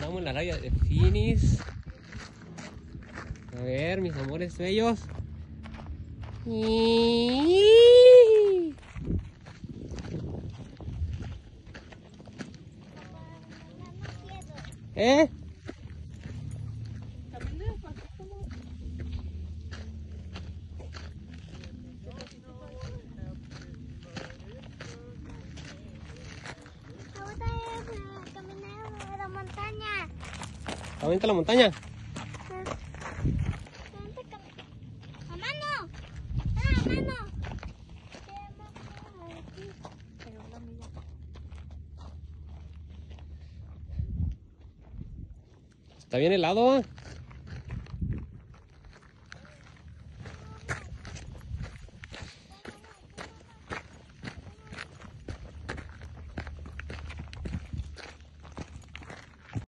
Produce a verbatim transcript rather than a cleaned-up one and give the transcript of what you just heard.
Estamos en la raya de Finis. A ver, mis amores bellos. ¿Eh? ¿Aumenta la montaña? ¡Mamá no! ¡Ah, mamá no! Está bien helado, ¿eh?